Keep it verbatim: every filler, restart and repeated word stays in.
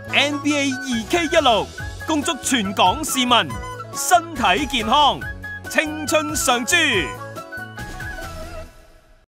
N B A 二 K 一六，恭祝全港市民身體健康，青春常駐。